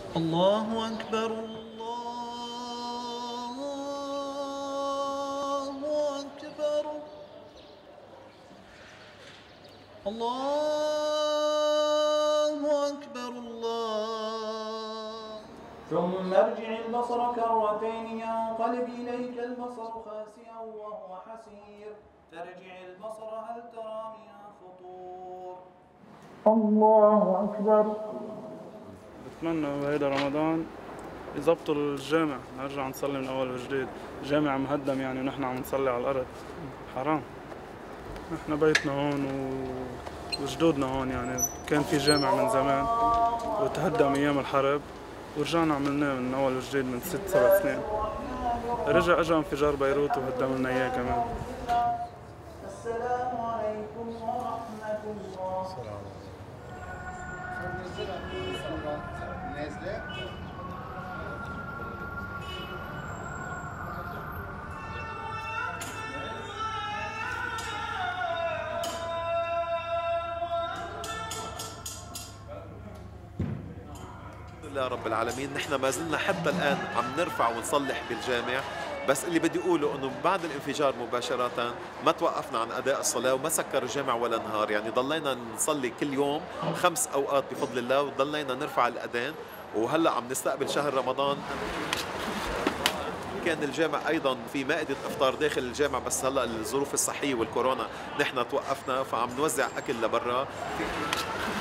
الله أكبر الله أكبر الله أكبر الله. ثم ارجع البصر كرتين ينقلب إليك البصر خاسئا وهو حسير ترجع البصر هل ترى من فطور. الله أكبر. بتمنى بهيدا رمضان يظبطوا الجامع، نرجع نصلي من أول وجديد. جامع مهدم يعني ونحن عم نصلي على الأرض، حرام. نحن بيتنا هون وجدودنا هون، يعني كان في جامع من زمان وتهدم أيام الحرب ورجعنا عملناه من أول وجديد من 6-7 سنين. رجع أجا انفجار بيروت وهدم لنا إياه كمان. السلام عليكم ورحمة الله. الحمد لله رب العالمين. نحن ما زلنا حتى الآن عم نرفع ونصلح بالجامع، بس اللي بدي أقوله أنه بعد الانفجار مباشرة ما توقفنا عن أداء الصلاة وما سكر الجامع ولا نهار، يعني ضلينا نصلي كل يوم 5 أوقات بفضل الله، وضلينا نرفع الأذان. وهلأ عم نستقبل شهر رمضان. كان الجامع أيضا في مائدة إفطار داخل الجامع، بس هلأ الظروف الصحية والكورونا نحن توقفنا، فعم نوزع أكل لبرا.